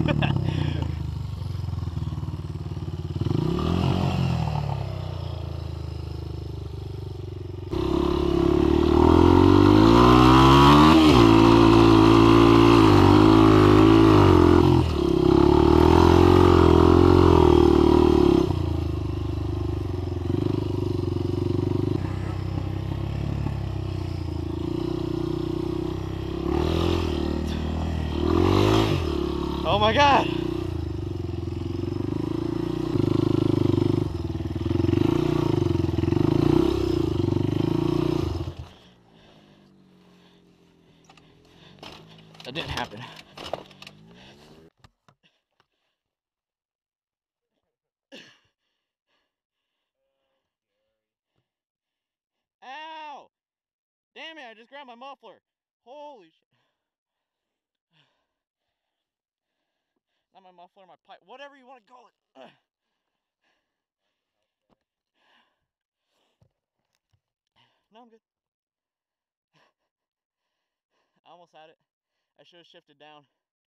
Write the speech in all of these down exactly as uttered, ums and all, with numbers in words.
Oh my God. That didn't happen. Ow! Damn it, I just grabbed my muffler. Holy shit. Not my muffler, my pipe, whatever you want to call it. No, I'm good. I almost had it. I should have shifted down.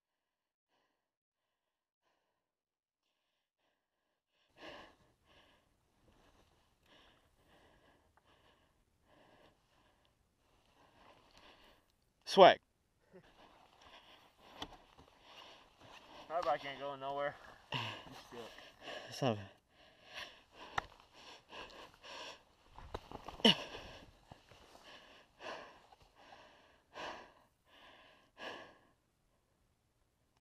Swag. My bike ain't going nowhere. What's up?